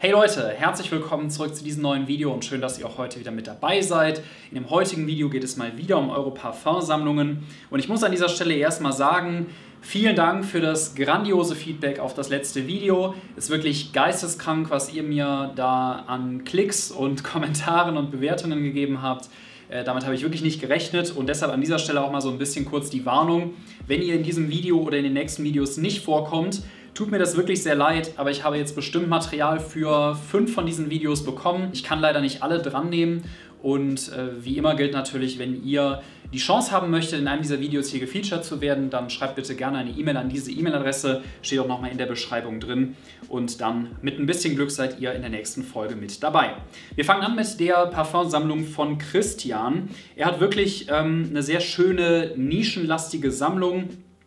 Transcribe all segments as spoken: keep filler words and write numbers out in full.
Hey Leute, herzlich willkommen zurück zu diesem neuen Video und schön, dass ihr auch heute wieder mit dabei seid. In dem heutigen Video geht es mal wieder um eure Parfumsammlungen und ich muss an dieser Stelle erstmal sagen, vielen Dank für das grandiose Feedback auf das letzte Video. Es ist wirklich geisteskrank, was ihr mir da an Klicks und Kommentaren und Bewertungen gegeben habt. Äh, damit habe ich wirklich nicht gerechnet und deshalb an dieser Stelle auch mal so ein bisschen kurz die Warnung. Wenn ihr in diesem Video oder in den nächsten Videos nicht vorkommt, tut mir das wirklich sehr leid, aber ich habe jetzt bestimmt Material für fünf von diesen Videos bekommen. Ich kann leider nicht alle dran nehmen und äh, wie immer gilt natürlich, wenn ihr die Chance haben möchtet, in einem dieser Videos hier gefeatured zu werden, dann schreibt bitte gerne eine E-Mail an diese E-Mail-Adresse, steht auch nochmal in der Beschreibung drin und dann mit ein bisschen Glück seid ihr in der nächsten Folge mit dabei. Wir fangen an mit der Parfumsammlung von Christian. Er hat wirklich ähm, eine sehr schöne, nischenlastige Sammlung.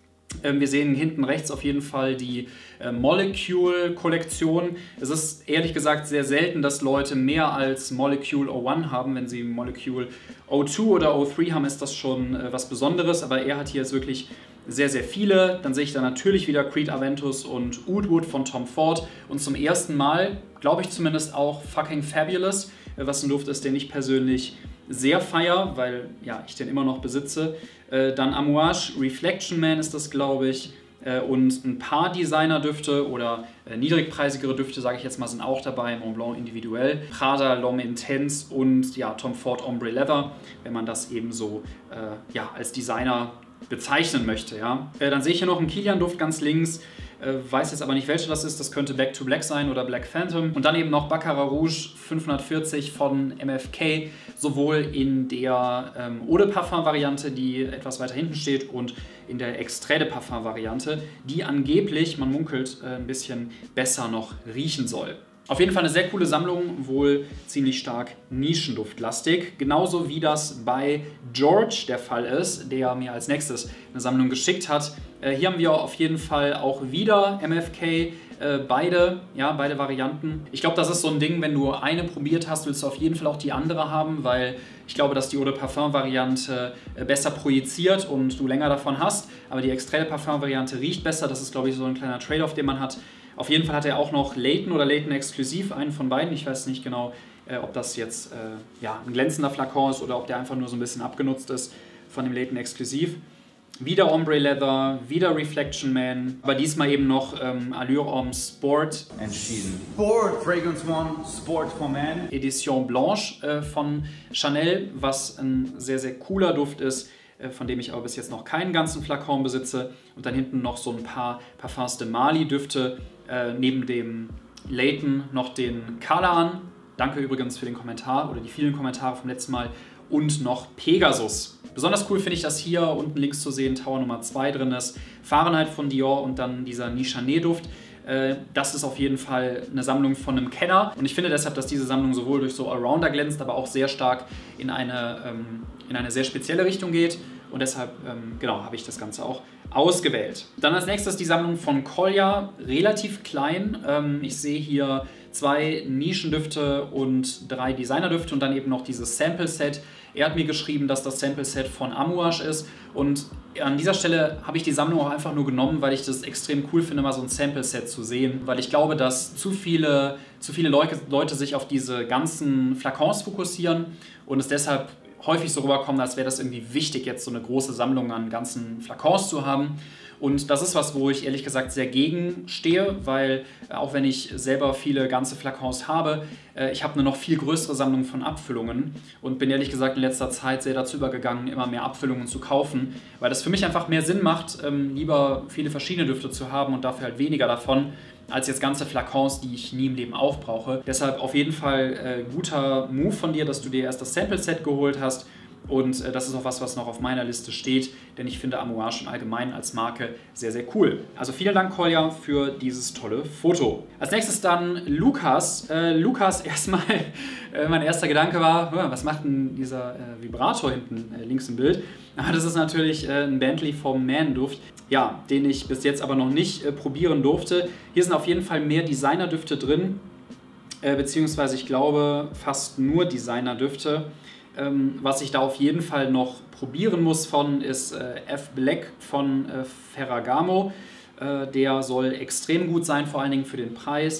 Wir sehen hinten rechts auf jeden Fall die äh, Molecule-Kollektion. Es ist ehrlich gesagt sehr selten, dass Leute mehr als Molecule null eins haben. Wenn sie Molecule null zwei oder null drei haben, ist das schon äh, was Besonderes. Aber er hat hier jetzt wirklich sehr, sehr viele. Dann sehe ich da natürlich wieder Creed Aventus und Oud Wood von Tom Ford. Und zum ersten Mal, glaube ich zumindest auch Fucking Fabulous, äh, was ein Duft ist, den ich persönlich sehr feier, weil ja, ich den immer noch besitze. Äh, dann Amouage Reflection Man ist das, glaube ich. Äh, und ein paar Designerdüfte oder äh, niedrigpreisigere Düfte, sage ich jetzt mal, sind auch dabei. Montblanc individuell, Prada L'Homme Intense und ja, Tom Ford Ombre Leather, wenn man das eben so äh, ja, als Designer bezeichnen möchte. Ja. Äh, dann sehe ich hier noch einen Kilian-Duft ganz links. Äh, weiß jetzt aber nicht, welcher das ist. Das könnte Back to Black sein oder Black Phantom. Und dann eben noch Baccarat Rouge fünfhundertvierzig von M F K, sowohl in der ähm, Eau de Parfum-Variante, die etwas weiter hinten steht, und in der Extrait de Parfum-Variante, die angeblich, man munkelt, äh, ein bisschen besser noch riechen soll. Auf jeden Fall eine sehr coole Sammlung, wohl ziemlich stark nischenduftlastig. Genauso wie das bei George der Fall ist, der mir als nächstes eine Sammlung geschickt hat. Äh, hier haben wir auf jeden Fall auch wieder M F K, äh, beide, ja, beide Varianten. Ich glaube, das ist so ein Ding, wenn du eine probiert hast, willst du auf jeden Fall auch die andere haben, weil ich glaube, dass die Eau de Parfum-Variante äh, besser projiziert und du länger davon hast. Aber die Extrait de Parfum-Variante riecht besser. Das ist, glaube ich, so ein kleiner Trade-off, den man hat. Auf jeden Fall hat er auch noch Layton oder Layton Exklusiv, einen von beiden. Ich weiß nicht genau, äh, ob das jetzt äh, ja, ein glänzender Flakon ist oder ob der einfach nur so ein bisschen abgenutzt ist von dem Layton Exklusiv. Wieder Ombre Leather, wieder Reflection Man, aber diesmal eben noch ähm, Allure Homme Sport. Entschieden. Sport, Fragrance One, Sport for Man. Edition Blanche äh, von Chanel, was ein sehr, sehr cooler Duft ist, von dem ich aber bis jetzt noch keinen ganzen Flakon besitze. Und dann hinten noch so ein paar Parfums de Mali Düfte, äh, neben dem Layton noch den Calan. Danke übrigens für den Kommentar oder die vielen Kommentare vom letzten Mal. Und noch Pegasus. Besonders cool finde ich, dass hier unten links zu sehen Tower Nummer zwei drin ist. Fahrenheit von Dior und dann dieser Nichané Duft. Das ist auf jeden Fall eine Sammlung von einem Kenner und ich finde deshalb, dass diese Sammlung sowohl durch so Allrounder glänzt, aber auch sehr stark in eine, ähm, in eine sehr spezielle Richtung geht und deshalb ähm, genau, habe ich das Ganze auch ausgewählt. Dann als nächstes die Sammlung von Kolja, relativ klein. Ähm, ich sehe hier zwei Nischendüfte und drei Designerdüfte und dann eben noch dieses Sample-Set. Er hat mir geschrieben, dass das Sample-Set von Amouage ist und an dieser Stelle habe ich die Sammlung auch einfach nur genommen, weil ich das extrem cool finde, mal so ein Sample-Set zu sehen, weil ich glaube, dass zu viele, zu viele Leute, Leute sich auf diese ganzen Flakons fokussieren und es deshalb häufig so rüberkommt, als wäre das irgendwie wichtig, jetzt so eine große Sammlung an ganzen Flakons zu haben. Und das ist was, wo ich ehrlich gesagt sehr gegen stehe, weil äh, auch wenn ich selber viele ganze Flakons habe, äh, ich habe eine noch viel größere Sammlung von Abfüllungen und bin ehrlich gesagt in letzter Zeit sehr dazu übergegangen, immer mehr Abfüllungen zu kaufen, weil das für mich einfach mehr Sinn macht, ähm, lieber viele verschiedene Düfte zu haben und dafür halt weniger davon, als jetzt ganze Flakons, die ich nie im Leben aufbrauche. Deshalb auf jeden Fall äh, guter Move von dir, dass du dir erst das Sample-Set geholt hast. Und äh, das ist auch was, was noch auf meiner Liste steht, denn ich finde Amouage im Allgemeinen als Marke sehr, sehr cool. Also vielen Dank, Kolja, für dieses tolle Foto. Als nächstes dann Lukas. Äh, Lukas, erstmal, äh, mein erster Gedanke war, was macht denn dieser äh, Vibrator hinten äh, links im Bild? Aber das ist natürlich äh, ein Bentley vom Man-Duft, ja, den ich bis jetzt aber noch nicht äh, probieren durfte. Hier sind auf jeden Fall mehr Designerdüfte drin, äh, beziehungsweise ich glaube fast nur Designerdüfte. Ähm, was ich da auf jeden Fall noch probieren muss von, ist äh, F Black von äh, Ferragamo. Äh, der soll extrem gut sein, vor allen Dingen für den Preis.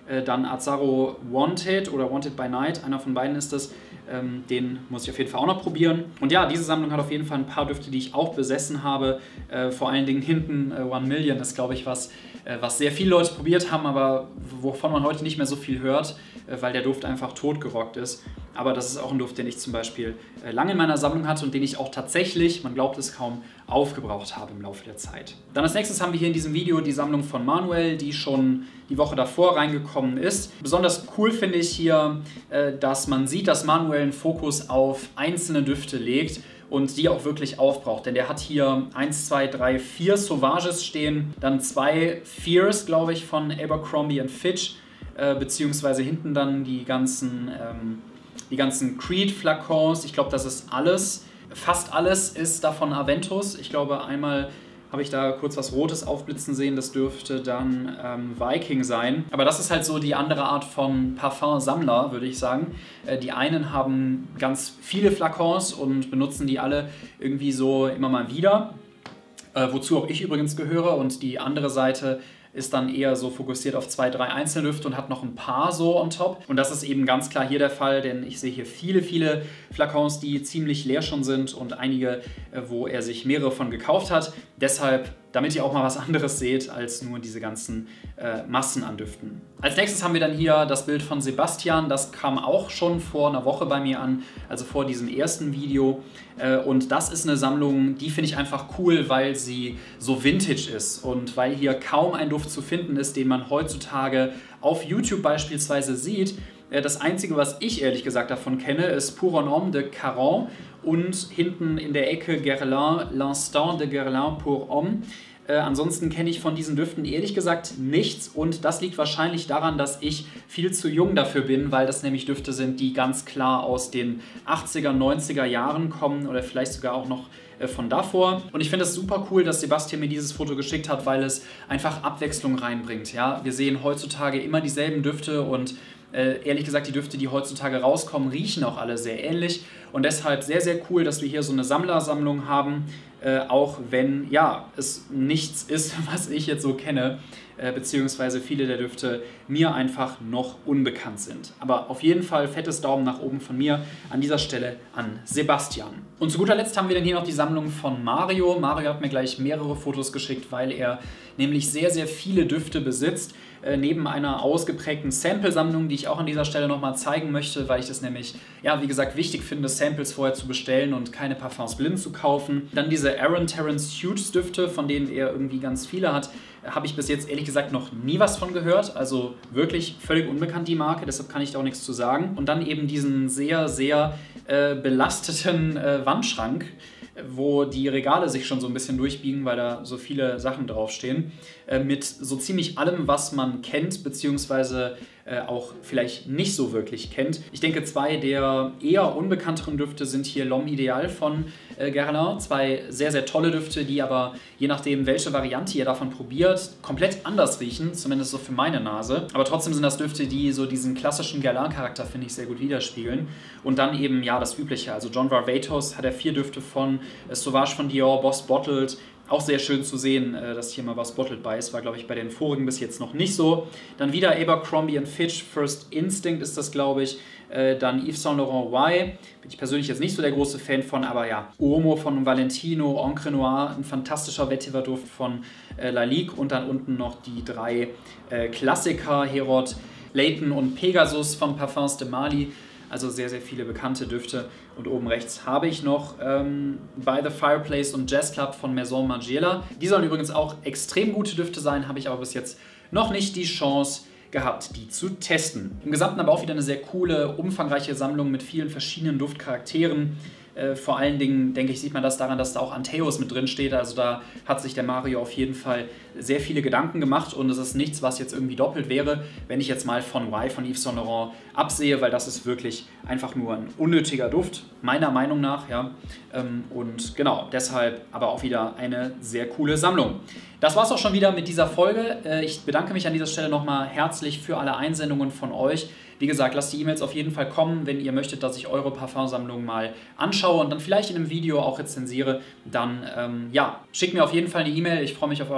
Äh, dann Azzaro Wanted oder Wanted by Night, einer von beiden ist es. Ähm, den muss ich auf jeden Fall auch noch probieren. Und ja, diese Sammlung hat auf jeden Fall ein paar Düfte, die ich auch besessen habe. Äh, vor allen Dingen hinten äh, One Million ist, glaube ich, was, äh, was sehr viele Leute probiert haben, aber wovon man heute nicht mehr so viel hört, äh, weil der Duft einfach totgerockt ist. Aber das ist auch ein Duft, den ich zum Beispiel äh, lange in meiner Sammlung hatte und den ich auch tatsächlich, man glaubt es kaum, aufgebraucht habe im Laufe der Zeit. Dann als nächstes haben wir hier in diesem Video die Sammlung von Manuel, die schon die Woche davor reingekommen ist. Besonders cool finde ich hier, äh, dass man sieht, dass Manuel einen Fokus auf einzelne Düfte legt und die auch wirklich aufbraucht. Denn der hat hier eins, zwei, drei, vier Sauvages stehen, dann zwei Fears, glaube ich, von Abercrombie and Fitch, äh, beziehungsweise hinten dann die ganzen, ähm, die ganzen Creed-Flakons. Ich glaube, das ist alles. Fast alles ist davon Aventus. Ich glaube, einmal habe ich da kurz was Rotes aufblitzen sehen. Das dürfte dann ähm, Viking sein. Aber das ist halt so die andere Art von Parfum-Sammler, würde ich sagen. Äh, die einen haben ganz viele Flakons und benutzen die alle irgendwie so immer mal wieder. Äh, wozu auch ich übrigens gehöre. Und die andere Seite ist dann eher so fokussiert auf zwei, drei Einzeldüfte und hat noch ein paar so on top. Und das ist eben ganz klar hier der Fall, denn ich sehe hier viele, viele Flakons, die ziemlich leer schon sind und einige, wo er sich mehrere von gekauft hat. Deshalb, damit ihr auch mal was anderes seht, als nur diese ganzen äh, Massen an Düften. Als nächstes haben wir dann hier das Bild von Sebastian. Das kam auch schon vor einer Woche bei mir an, also vor diesem ersten Video. Äh, und das ist eine Sammlung, die finde ich einfach cool, weil sie so vintage ist und weil hier kaum ein Duft zu finden ist, den man heutzutage auf YouTube beispielsweise sieht. Äh, das Einzige, was ich ehrlich gesagt davon kenne, ist Pour un Homme de Caron und hinten in der Ecke Guerlain, L'Instant de Guerlain pour Homme. Äh, ansonsten kenne ich von diesen Düften ehrlich gesagt nichts und das liegt wahrscheinlich daran, dass ich viel zu jung dafür bin, weil das nämlich Düfte sind, die ganz klar aus den achtziger, neunziger Jahren kommen oder vielleicht sogar auch noch äh, von davor. Und ich finde es super cool, dass Sebastian mir dieses Foto geschickt hat, weil es einfach Abwechslung reinbringt. Ja? Wir sehen heutzutage immer dieselben Düfte und äh, ehrlich gesagt, die Düfte, die heutzutage rauskommen, riechen auch alle sehr ähnlich. Und deshalb sehr, sehr cool, dass wir hier so eine Sammlersammlung haben, äh, auch wenn ja, es nichts ist, was ich jetzt so kenne, äh, beziehungsweise viele der Düfte mir einfach noch unbekannt sind. Aber auf jeden Fall fettes Daumen nach oben von mir an dieser Stelle an Sebastian. Und zu guter Letzt haben wir dann hier noch die Sammlung von Mario. Mario hat mir gleich mehrere Fotos geschickt, weil er nämlich sehr, sehr viele Düfte besitzt. Äh, neben einer ausgeprägten Sample-Sammlung, die ich auch an dieser Stelle nochmal zeigen möchte, weil ich das nämlich, ja, wie gesagt, wichtig finde, Samples vorher zu bestellen und keine Parfums blind zu kaufen. Dann diese Aaron Terence Hughes Düfte, von denen er irgendwie ganz viele hat, habe ich bis jetzt ehrlich gesagt noch nie was von gehört. Also wirklich völlig unbekannt die Marke, deshalb kann ich da auch nichts zu sagen. Und dann eben diesen sehr, sehr äh, belasteten äh, Wandschrank, wo die Regale sich schon so ein bisschen durchbiegen, weil da so viele Sachen draufstehen, äh, mit so ziemlich allem, was man kennt, beziehungsweise äh, auch vielleicht nicht so wirklich kennt. Ich denke, zwei der eher unbekannteren Düfte sind hier L'Homme Ideal von äh, Guerlain. Zwei sehr, sehr tolle Düfte, die aber, je nachdem, welche Variante ihr davon probiert, komplett anders riechen, zumindest so für meine Nase. Aber trotzdem sind das Düfte, die so diesen klassischen Guerlain-Charakter, finde ich, sehr gut widerspiegeln. Und dann eben, ja, das Übliche. Also John Varvatos hat er vier Düfte von, äh, Sauvage von Dior, Boss Bottled. Auch sehr schön zu sehen, dass hier mal was Bottled bei ist. War, glaube ich, bei den vorigen bis jetzt noch nicht so. Dann wieder Abercrombie and Fitch, First Instinct ist das, glaube ich. Dann Yves Saint Laurent Y. Bin ich persönlich jetzt nicht so der große Fan von, aber ja. Uomo von Valentino, Encre Noir, ein fantastischer Vetiver-Duft von Lalique. Und dann unten noch die drei Klassiker, Herod, Layton und Pegasus von Parfums de Mali. Also sehr, sehr viele bekannte Düfte. Und oben rechts habe ich noch ähm, By the Fireplace und Jazz Club von Maison Margiela. Die sollen übrigens auch extrem gute Düfte sein, habe ich aber bis jetzt noch nicht die Chance gehabt, die zu testen. Im Gesamten aber auch wieder eine sehr coole, umfangreiche Sammlung mit vielen verschiedenen Duftcharakteren. Äh, vor allen Dingen, denke ich, sieht man das daran, dass da auch Anteos mit drin steht. Also da hat sich der Mario auf jeden Fall sehr viele Gedanken gemacht und es ist nichts, was jetzt irgendwie doppelt wäre, wenn ich jetzt mal von Y von Yves Saint Laurent absehe, weil das ist wirklich einfach nur ein unnötiger Duft, meiner Meinung nach. Ja. Ähm, und genau, deshalb aber auch wieder eine sehr coole Sammlung. Das war es auch schon wieder mit dieser Folge. Äh, ich bedanke mich an dieser Stelle nochmal herzlich für alle Einsendungen von euch. Wie gesagt, lasst die E-Mails auf jeden Fall kommen, wenn ihr möchtet, dass ich eure Parfumsammlung mal anschaue und dann vielleicht in einem Video auch rezensiere. Dann ähm, ja, schickt mir auf jeden Fall eine E-Mail. Ich freue mich auf euren Input.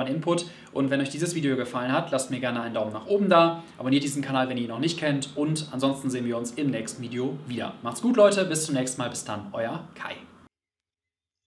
Und wenn euch dieses Video gefallen hat, lasst mir gerne einen Daumen nach oben da. Abonniert diesen Kanal, wenn ihr ihn noch nicht kennt. Und ansonsten sehen wir uns im nächsten Video wieder. Macht's gut, Leute. Bis zum nächsten Mal. Bis dann. Euer Kai.